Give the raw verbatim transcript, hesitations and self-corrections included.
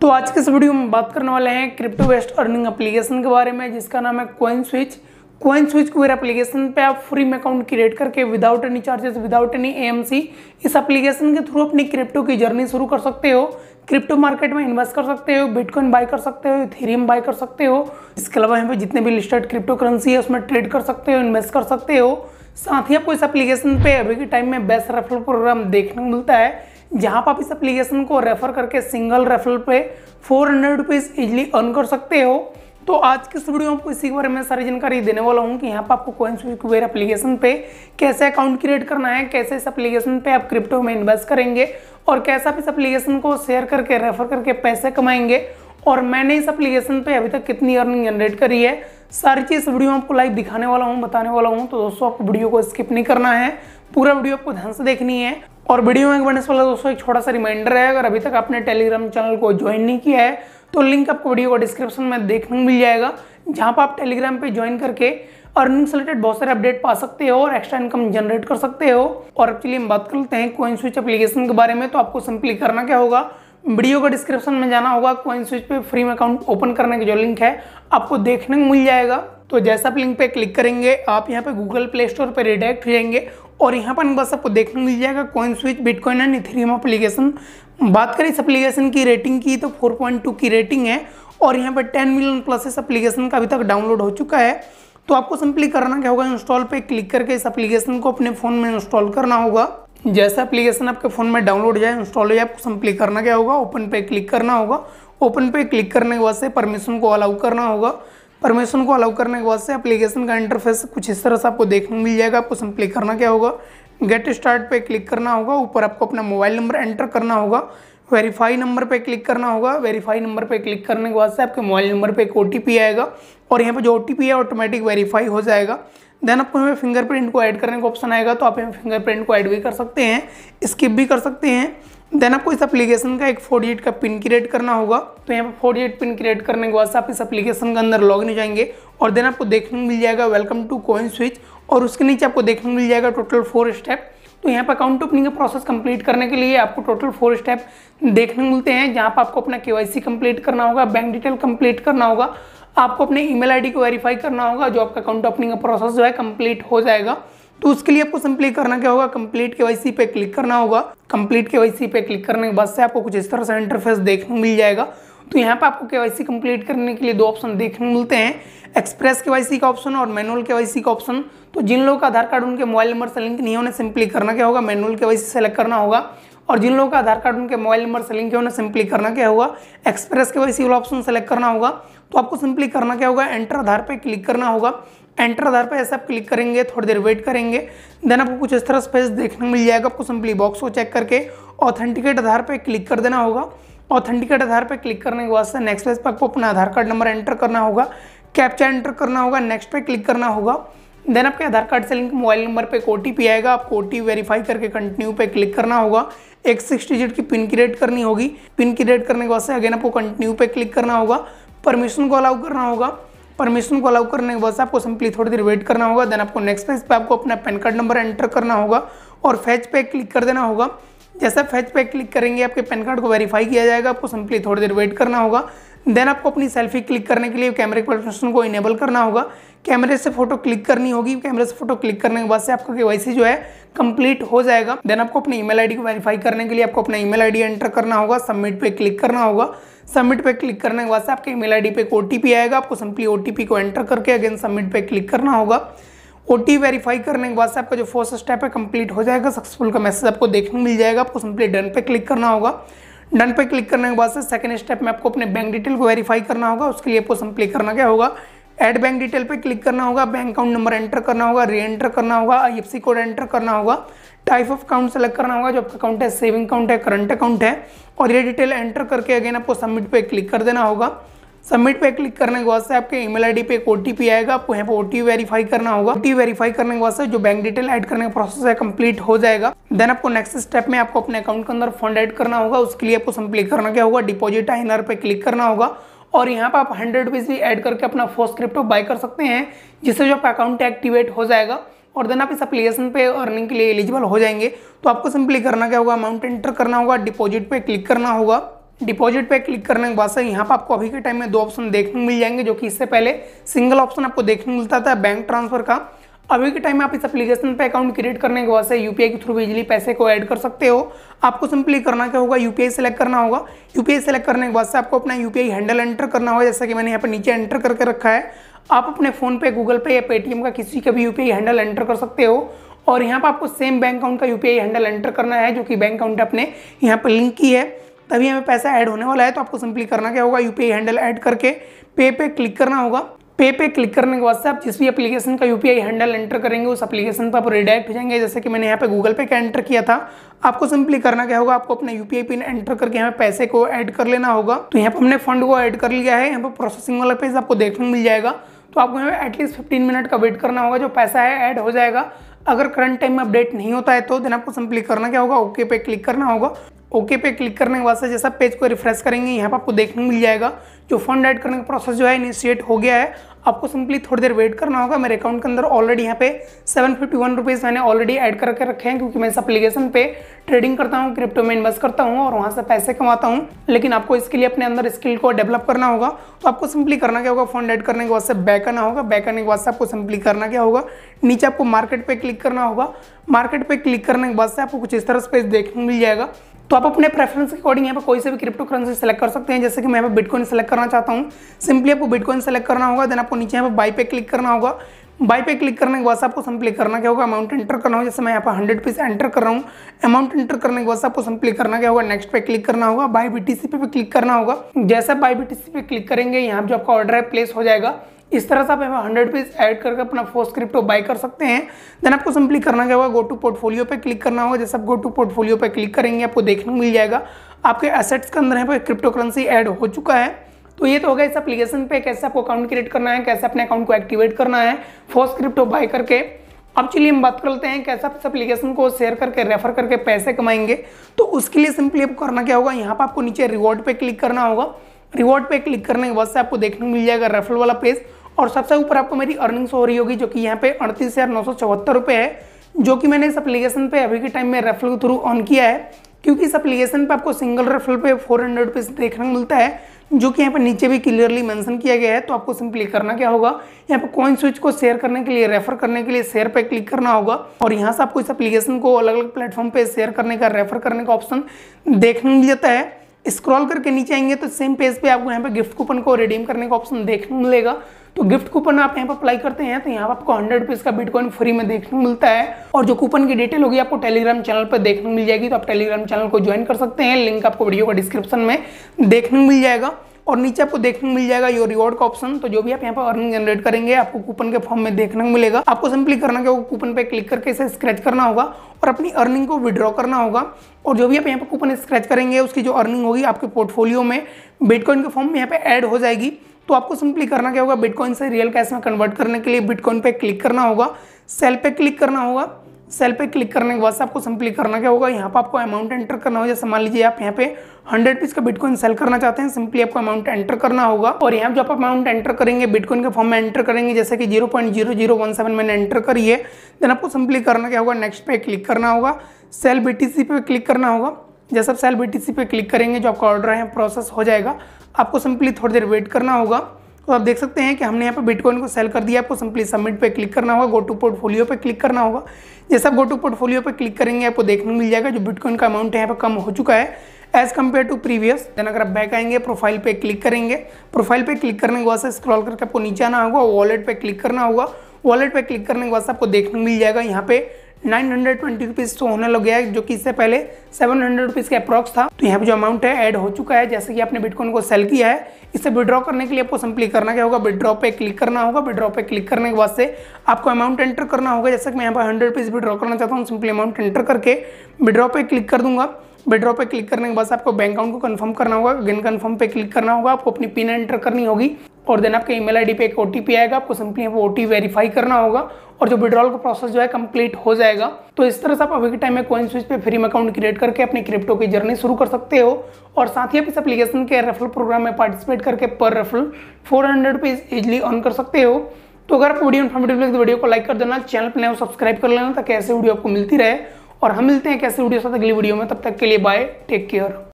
तो आज के इस वीडियो में बात करने वाले हैं क्रिप्टो बेस्ड अर्निंग एप्लीकेशन के बारे में, जिसका नाम है Coin Switch. Coin Switch Kuber application पे आप फ्री में अकाउंट क्रिएट करके without any charges, without any AMC इस एप्लीकेशन के थ्रू अपनी क्रिप्टो की जर्नी शुरू कर सकते हो। क्रिप्टो मार्केट में इन्वेस्ट कर सकते हो, बिटकॉइन बाय कर सकते हो, इथेरियम बाय कर सकते हो। इसके अलावा यहाँ पे जितने भी लिस्टेड क्रिप्टो करेंसी है उसमें ट्रेड कर सकते हो, इन्वेस्ट कर सकते हो। साथ ही आपको इस एप्लीकेशन पे अभी के टाइम में बेस्ट रेफरल प्रोग्राम देखने को मिलता है, जहां पर आप इस एप्लीकेशन को रेफर करके सिंगल रेफरल पे four hundred rupees easily earn कर सकते हो। तो आज के इस वीडियो में आपको इसी के बारे में सारी जानकारी देने वाला हूं कि यहाँ पर आपको कॉइन स्विच कुबेर एप्लीकेशन पे कैसे अकाउंट क्रिएट करना है, कैसे इस एप्लीकेशन पे आप क्रिप्टो में इन्वेस्ट करेंगे और कैसे आप इस एप्लीकेशन को शेयर करके रेफर करके पैसे कमाएंगे, और मैंने इस एप्लीकेशन पे अभी तक कितनी अर्निंग जनरेट करी है, सारी चीज़ वीडियो में आपको लाइव दिखाने वाला हूँ, बताने वाला हूँ। तो दोस्तों आपको वीडियो को स्किप नहीं करना है, पूरा वीडियो आपको ध्यान से देखनी है। और वीडियो में बढ़ने से पहले दोस्तों एक छोटा सा रिमाइंडर है, अगर अभी तक आपने टेलीग्राम चैनल को ज्वाइन नहीं किया है तो लिंक आपको वीडियो को डिस्क्रिप्शन में देखने को मिल जाएगा, जहाँ पर आप टेलीग्राम पे ज्वाइन करके अर्निंग से रिलेटेड बहुत सारे अपडेट पा सकते हो और एक्स्ट्रा इनकम जनरेट कर सकते हो। और अब चलिए हम बात कर लेते हैं कॉइन स्विच एप्लीकेशन के बारे में। तो आपको सिंपली करना क्या होगा, वीडियो को डिस्क्रिप्शन में जाना होगा, कॉइन स्विच पे फ्री में अकाउंट ओपन करने का जो लिंक है आपको देखने को मिल जाएगा। तो जैसा आप लिंक पे क्लिक करेंगे आप यहाँ पे गूगल प्ले स्टोर पे रिडायरेक्ट हो जाएंगे और यहाँ पर बस आपको देखने को मिल जाएगा Coin Switch bitcoin and Ethereum application. बात करें इस एप्लीकेशन की रेटिंग की तो फोर पॉइंट टू की रेटिंग है और यहाँ पर टेन मिलियन प्लस इस एप्लीकेशन का अभी तक डाउनलोड हो चुका है। तो आपको सिंपली करना क्या होगा, इंस्टॉल पे क्लिक करके इस एप्लीकेशन को अपने फोन में इंस्टॉल करना होगा। जैसा एप्लीकेशन आपके फोन में डाउनलोड हो जाए, इंस्टॉल हो जाए, आपको सिंपली करना क्या होगा, ओपन पे क्लिक करना होगा। ओपन पे क्लिक करने के बाद से परमिशन को अलाउ करना होगा। परमिशन को अलाउ करने के बाद से एप्लीकेशन का इंटरफेस कुछ इस तरह से आपको देखने को मिल जाएगा। आपको सिंपली करना क्या होगा, गेट स्टार्ट पे क्लिक करना होगा। ऊपर आपको अपना मोबाइल नंबर एंटर करना होगा, वेरीफाई नंबर पे क्लिक करना होगा। वेरीफाई नंबर पे क्लिक करने के बाद से आपके मोबाइल नंबर पे एक ओटीपी आएगा और यहाँ पे जो ओटीपी है ऑटोमेटिक वेरीफाई हो जाएगा। देन आपको यहाँ फिंगरप्रिंट को ऐड करने का ऑप्शन आएगा, तो आप यहाँ फिंगरप्रिंट को ऐड भी कर सकते हैं, स्किप भी कर सकते हैं। देन आपको इस एप्लीकेशन का एक फोर डिजिट का पिन क्रिएट करना होगा। तो यहाँ पे फोर डिजिट पिन क्रिएट करने के बाद आप इस एप्लीकेशन के अंदर लॉगिन हो जाएंगे और देन आपको देखने को मिल जाएगा वेलकम टू कॉइन स्विच, और उसके नीचे आपको देखने को मिल जाएगा टोटल फोर स्टेप। तो यहाँ पर अकाउंट ओपनिंग का प्रोसेस कंप्लीट करने के लिए आपको टोटल फोर स्टेप देखने को मिलते हैं, जहाँ पर आपको अपना केवाईसी कंप्लीट करना होगा, बैंक डिटेल कंप्लीट करना होगा, आपको अपने ईमेल आईडी को वेरीफाई करना होगा, जो आपका अकाउंट ओपनिंग का प्रोसेस जो है कंप्लीट हो जाएगा। तो उसके लिए आपको सिंपली करना क्या होगा, कंप्लीट केवाईसी पे क्लिक करना होगा। कंप्लीट केवाईसी पे क्लिक करने के बाद से आपको कुछ इस तरह से इंटरफेस देखने को मिल जाएगा। तो यहाँ पे आपको केवाईसी कंप्लीट करने के लिए दो ऑप्शन देखने को मिलते हैं, एक्सप्रेस केवाईसी का ऑप्शन और मैनुअल केवाईसी का ऑप्शन। तो जिन लोगों का आधार कार्ड उनके मोबाइल नंबर से लिंक नहीं है उन्हें सिंपली करना क्या होगा, मैनुअल केवाईसी सेलेक्ट करना होगा, और जिन लोगों का आधार कार्ड उनके मोबाइल नंबर से लिंक है उन्हें सिंपली करना क्या होगा, एक्सप्रेस केवाईसी वाला ऑप्शन सेलेक्ट करना होगा। तो आपको सिंपली करना क्या होगा, एंटर आधार पे क्लिक करना होगा। एंटर आधार पे ऐसे आप क्लिक करेंगे, थोड़ी देर वेट करेंगे, देन आपको कुछ इस तरह स्पेस देखने को मिल जाएगा। आपको सिंपली बॉक्स को चेक करके ऑथेंटिकेट आधार पे क्लिक कर देना होगा। ऑथेंटिकेट आधार पे क्लिक करने के बाद से नेक्स्ट पेज पर आपको अपना आधार कार्ड नंबर एंटर करना होगा, कैप्चा एंटर करना होगा, नेक्स्ट पे क्लिक करना होगा। देन आपके आधार कार्ड से लिंक मोबाइल नंबर पे एक ओटीपी आएगा, आपको ओटीपी वेरीफाई करके कंटिन्यू पे क्लिक करना होगा। एक सिक्स डिजिट की पिन क्रिएट करनी होगी। पिन क्रिएट करने के बाद से अगेन आपको कंटिन्यू पे क्लिक करना होगा, परमिशन को अलाउ करना होगा। परमिशन को अलाउ करने के बाद आपको सिंपली थोड़ी देर वेट करना होगा। देन आपको नेक्स्ट पेज पे आपको अपना पैन कार्ड नंबर एंटर करना होगा और फैच पे क्लिक कर देना होगा। जैसा फैच पे क्लिक करेंगे आपके पैन कार्ड को वेरीफाई किया जाएगा। आपको सिंपली थोड़ी देर वेट करना होगा। देन आपको अपनी सेल्फी क्लिक करने के लिए कैमरे के परमिशन को इनेबल करना होगा। कैमरे से फोटो क्लिक करनी होगी। कैमरे से फोटो क्लिक करने के बाद से आपका केवाईसी जो है कंप्लीट हो जाएगा। देन आपको अपनी ईमेल आईडी को वेरीफाई करने के लिए आपको अपना ईमेल आईडी एंटर करना होगा, सबमिट पे क्लिक करना होगा। सबमिट पे क्लिक करने के बाद से आपके ईमेल आईडी पे एक ओटीपी आएगा। आपको सिंपली ओटीपी को एंटर करके अगेन सबमिट पे क्लिक करना होगा। ओटीपी वेरीफाई करने के बाद से आपका जो फर्स्ट स्टेप है कंप्लीट हो जाएगा, सक्सेसफुल का मैसेज आपको देखने को मिल जाएगा। आपको सिंपली डन पे क्लिक करना होगा। डन पे क्लिक करने के बाद से सेकंड स्टेप में आपको अपने बैंक डिटेल को वेरीफाई करना होगा। उसके लिए आपको सिंपली करना क्या होगा, ऐड बैंक डिटेल पे क्लिक करना होगा, बैंक अकाउंट नंबर एंटर करना होगा, री एंटर करना होगा, आईएफएससी कोड एंटर करना होगा, टाइप ऑफ अकाउंट सेलेक्ट करना होगा, जो आपका अकाउंट है सेविंग अकाउंट है, करंट अकाउंट है, और ये डिटेल एंटर करके अगेन आपको सबमिट पे क्लिक कर देना होगा। सबमिट पे क्लिक करने के बाद से आपके ईमेल आईडी पे एक ओटीपी आएगा। आपको यहाँ पे ओटीपी वेरीफाई करना होगा। ओटीपी वेरीफाई करने के बाद से जो बैंक डिटेल ऐड करने का प्रोसेस है कंप्लीट हो जाएगा। देन आपको नेक्स्ट स्टेप में आपको अपने अकाउंट के अंदर फंड ऐड करना होगा। उसके लिए आपको सिंपली करना क्या होगा, डिपॉजिट आईएनआर पे क्लिक करना होगा और यहाँ पे आप हंड्रेड रुपीज भी ऐड करके अपना फर्स्ट क्रिप्टो बाय कर सकते हैं, जिससे जो आपका अकाउंट एक्टिवेट हो जाएगा और देन आप इस एप्लीकेशन पे अर्निंग के लिए एलिजिबल हो जाएंगे। तो आपको सिंपली करना क्या होगा, अमाउंट एंटर करना होगा, डिपॉजिट पे क्लिक करना होगा। डिपॉजिट पे क्लिक करने के बाद से यहाँ पर आपको अभी के टाइम में दो ऑप्शन देखने को मिल जाएंगे, जो कि इससे पहले सिंगल ऑप्शन आपको देखने को मिलता था बैंक ट्रांसफर का। अभी के टाइम में आप इस एप्लीकेशन पे अकाउंट क्रिएट करने के बाद से यूपीआई के थ्रू इजीली पैसे को ऐड कर सकते हो। आपको सिंपली करना क्या होगा, यूपीआई सेलेक्ट करना होगा। यूपीआई सेलेक्ट करने के बाद से आपको अपना यूपीआई हैंडल एंटर करना होगा, जैसा कि मैंने यहाँ पर नीचे एंटर करके रखा है। आप अपने फोन पे, गूगल पे या पेटीएम का किसी का भी यूपीआई हैंडल एंटर कर सकते हो। और यहाँ पर आपको सेम बैंक अकाउंट का यूपीआई हैंडल एंटर करना है, जो कि बैंक अकाउंट अपने यहाँ पर लिंक की है, तभी हमें पैसा ऐड होने वाला है। तो आपको सिंपली करना क्या होगा, यूपीआई हैंडल ऐड करके पे पे क्लिक करना होगा। पे पे क्लिक करने के बाद से आप जिस भी एप्लीकेशन का यूपीआई हैंडल एंटर करेंगे उस एप्लीकेशन पर आप रिडायरेक्ट हो जाएंगे। जैसे कि मैंने यहाँ पे गूगल पे का एंटर किया था। आपको सिंपली करना क्या होगा, आपको अपना यूपीआई पिन एंटर करके यहाँ पैसे को ऐड कर लेना होगा। तो यहाँ पर हमने फंड को ऐड कर लिया है। यहाँ पर प्रोसेसिंग वाला पेज आपको देखने को मिल जाएगा। तो आपको यहाँ पे एटलीस्ट फिफ्टीन मिनट का वेट करना होगा, जो पैसा है ऐड हो जाएगा। अगर करंट टाइम में अपडेट नहीं होता है तो देन आपको सिंपली करना क्या होगा, ओके पे क्लिक करना होगा। ओके पे क्लिक करने के बाद से जैसा पेज को रिफ्रेश करेंगे, यहाँ पर आपको देखने को मिल जाएगा जो फंड ऐड करने का प्रोसेस जो है इनिशिएट हो गया है। आपको सिंपली थोड़ी देर वेट करना होगा। मेरे अकाउंट के अंदर ऑलरेडी यहाँ पे सेवन फिफ्टी वन रुपीज़ मैंने ऑलरेडी ऐड करके रखे हैं, क्योंकि मैं इस एप्लीकेशन पे ट्रेडिंग करता हूँ, क्रिप्टो में इन्वेस्ट करता हूँ और वहाँ से पैसे कमाता हूँ। लेकिन आपको इसके लिए अपने अंदर स्किल को डेवलप करना होगा। तो आपको सिंपली करना क्या होगा, फंड ऐड करने के बाद से बैक आना होगा। बैक आने के बाद से आपको सिंपली करना क्या होगा, नीचे आपको मार्केट पे क्लिक करना होगा। मार्केट पे क्लिक करने के बाद से आपको कुछ इस तरह से पेज देखने को मिल जाएगा। तो आप अपने प्रेफरेंस के अकॉर्डिंग यहाँ पर कोई से भी क्रिप्टो करेंसी सेलेक्ट कर सकते हैं। जैसे कि मैं यहाँ पर बिटकॉइन सेलेक्ट करना चाहता हूँ, सिंपली आपको बिटकॉइन सेलेक्ट करना होगा। देन आपको नीचे यहाँ पर बाई पे क्लिक करना होगा। बाई पे क्लिक करने के बाद आपको सिंपली करना क्या होगा, अमाउंट एंटर करना होगा। जैसे मैं यहाँ पर हंड्रेड रुपीज़ एंटर कर रहा हूँ। अमाउंट एंटर करने के बाद आपको सिंपली करना क्या होगा, नेक्स्ट पे क्लिक करना होगा। बाई बीटीसी पे क्लिक करना होगा। जैसे बाई बीटीसी पे क्लिक करेंगे, यहाँ जो आपका ऑर्डर है प्लेस हो जाएगा। इस तरह से आप यहाँ हंड्रेड रुपीज़ ऐड करके अपना फर्स्ट क्रिप्टो बाय कर सकते हैं। देन आपको सिंपली करना क्या होगा, गो टू पोर्टफोलियो पे क्लिक करना होगा। जैसे आप गो टू पोर्टफोलियो पे क्लिक करेंगे, आपको देखने को मिल जाएगा आपके एसेट्स के अंदर यहाँ पे क्रिप्टो करेंसी ऐड हो चुका है। तो ये तो होगा इस एप्लीकेशन पे कैसे आपको अकाउंट क्रिएट करना है, कैसे अपने अकाउंट को एक्टिवेट करना है फर्स्ट क्रिप्टो बाय करके। अब चलिए हम बात करते हैं कैसे आप इस एप्लीकेशन को शेयर करके रेफर करके पैसे कमाएंगे। तो उसके लिए सिंपली आपको करना क्या होगा, यहाँ पर आपको नीचे रिवॉर्ड पे क्लिक करना होगा। रिवॉर्ड पे क्लिक करने के बाद से आपको देखने को मिल जाएगा रेफरल वाला पेज, और सबसे ऊपर आपको मेरी अर्निंग्स हो रही होगी, जो कि यहाँ पे अड़तीस हजार नौ सौ चौहत्तर रुपये है, जो कि मैंने इस एप्लीकेशन पे अभी के टाइम में रेफरल के थ्रू ऑन किया है। क्योंकि इस एप्लीकेशन पे आपको सिंगल रेफरल पे फोर हंड्रेड रुपीज़ देखने को मिलता है, जो कि यहाँ पे नीचे भी क्लियरली मेंशन किया गया है। तो आपको सिंपली करना क्या होगा, यहाँ पे कॉइन स्विच को शेयर करने के लिए, रेफर करने के लिए शेयर पे क्लिक करना होगा। और यहाँ से आपको इस एप्लीकेशन को अलग अलग प्लेटफॉर्म पे शेयर करने का, रेफर करने का ऑप्शन देखने को मिल जाता है। स्क्रॉल करके नीचे आएंगे तो सेम पेज पे आपको यहाँ पे गिफ्ट कूपन को रिडीम करने का ऑप्शन देखने को मिलेगा। तो गिफ्ट कूपन आप यहाँ पर अप्लाई करते हैं तो यहाँ पर आपको हंड्रेड रुपीज़ का बिटकॉइन फ्री में देखने को मिलता है। और जो कूपन की डिटेल होगी आपको टेलीग्राम चैनल पर देखने को मिल जाएगी। तो आप टेलीग्राम चैनल को ज्वाइन कर सकते हैं, लिंक आपको वीडियो का डिस्क्रिप्शन में देखने को मिल जाएगा। और नीचे आपको देखने को मिल जाएगा योर रिवॉर्ड का ऑप्शन। तो जो भी आप यहाँ पर अर्निंग जनरेट करेंगे आपको कूपन के फॉर्म में देखने को मिलेगा। आपको सिंपली करना क्या होगा, कूपन पे क्लिक करके इसे स्क्रैच करना होगा और अपनी अर्निंग को विड्रॉ करना होगा। और जो भी आप यहाँ पर कूपन स्क्रैच करेंगे उसकी जो अर्निंग होगी आपके पोर्टफोलियो में बिटकॉइन के फॉर्म में यहाँ पे ऐड हो जाएगी। तो आपको सिंपली करना क्या होगा, बिटकॉइन से रियल कैश में कन्वर्ट करने के लिए बिटकॉइन पे क्लिक करना होगा, सेल पे क्लिक करना होगा। सेल पे क्लिक करने के बाद आपको सिंपली करना क्या होगा, यहाँ पर आपको अमाउंट एंटर करना होगा। जैसे मान लीजिए आप यहाँ पे हंड्रेड रुपीज़ का बिटकॉइन सेल करना चाहते हैं, सिंपली आपको अमाउंट एंटर करना होगा। और यहाँ जो आप अमाउंट एंटर करेंगे बिटकॉइन के फॉर्म में एंटर करेंगे, जैसे कि zero point zero zero one seven मैंने एंटर करी है। देन आपको सिंपली करना क्या होगा, नेक्स्ट पे क्लिक करना होगा, सेल बीटीसी पे क्लिक करना होगा। जैसे आप सेल बीटीसी पे क्लिक करेंगे जो आपका ऑर्डर है प्रोसेस हो जाएगा। आपको सिंपली थोड़ी देर वेट करना होगा। तो आप देख सकते हैं कि हमने यहाँ पे बिटकॉइन को सेल कर दिया। आपको सिंपली सबमिट पे क्लिक करना होगा, गो टू पोर्टफोलियो पे क्लिक करना होगा। जैसे आप गो टू पोर्टफोलियो पे क्लिक करेंगे आपको देखने को मिल जाएगा जो बिटकॉइन का अमाउंट है यहाँ पे कम हो चुका है as compare to previous. Then अगर आप बैक आएंगे प्रोफाइल पे क्लिक करेंगे, प्रोफाइल पे क्लिक करने के बाद से स्क्रॉल करके आपको नीचे आना होगा, वॉलेट पे क्लिक करना होगा। वॉलेट पे क्लिक करने के बाद आपको देखने को मिल जाएगा यहाँ पे नाइन हंड्रेड ट्वेंटी रुपीज़ तो होने लग गया है, जो कि इससे पहले सेवन हंड्रेड रुपीज़ का अप्रॉक्स था। तो यहाँ पे जो अमाउंट है ऐड हो चुका है। जैसे कि आपने बिटकॉइन को सेल किया है, इसे विड्रॉ करने के लिए आपको सिंपली करना क्या होगा, विड्रॉ पे क्लिक करना होगा। विड्रॉ पे क्लिक करने के बाद से आपको अमाउंट एंटर करना होगा। जैसे कि मैं यहाँ पर हंड्रेड रुपीज़ विड्रॉ करना चाहता हूँ, सिंपली अमाउंट एंटर करके विड्रॉ पे क्लिक कर दूंगा। विड्रॉ पे क्लिक करने के बाद आपको बैंक अकाउंट को कंफर्म करना होगा, अगेन कंफर्म पे क्लिक करना होगा। आपको अपनी पिन एंटर करनी होगी और देन आपके ईमेल आईडी पे एक ओटीपी आएगा। आपको सिंपली वो ओटीपी वेरीफाई करना होगा और जो विड्रॉल का प्रोसेस जो है कंप्लीट हो जाएगा। तो इस तरह से आप अभी के टाइम में कॉइन स्विच पे फ्री में अकाउंट क्रिएट करके अपनी क्रिप्टो की जर्नी शुरू कर सकते हो। और साथ ही आप इस एप्लीकेशन के रेफरल प्रोग्राम में पार्टिसिपेट करके पर referral four hundred rupees easily earn कर सकते हो। तो अगर आपको वीडियो इन्फॉर्मेटिव लगे तो वीडियो को लाइक कर देना, चैनल पर नए सब्सक्राइब कर लेना ताकि ऐसे वीडियो आपको मिलती रहे। और हम मिलते हैं कैसे वीडियो साथ अगली वीडियो में, तब तक के लिए बाय, टेक केयर।